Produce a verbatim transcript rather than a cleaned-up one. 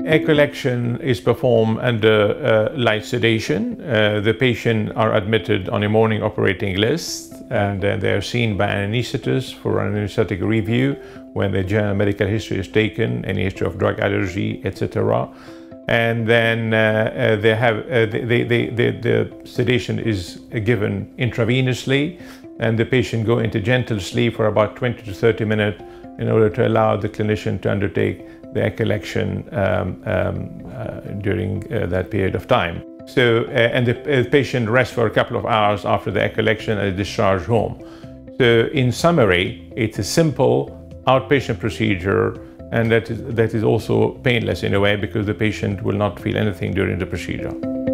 Echo collection is performed under uh, light sedation. Uh, the patient are admitted on a morning operating list, and uh, they are seen by an anesthetist for an anesthetic review when the general medical history is taken, any history of drug allergy, et cetera. And then uh, uh, they have uh, they, they, they, the sedation is given intravenously, and the patient go into gentle sleep for about twenty to thirty minutes in order to allow the clinician to undertake the echo collection um, um, uh, during uh, that period of time. So, uh, and the uh, patient rests for a couple of hours after the echo collection and is discharged home. So, in summary, it's a simple outpatient procedure, and that is, that is also painless in a way because the patient will not feel anything during the procedure.